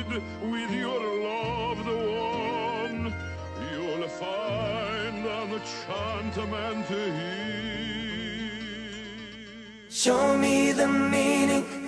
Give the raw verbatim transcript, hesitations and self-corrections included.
with your loved one, you'll find an enchantment here. Show me the meaning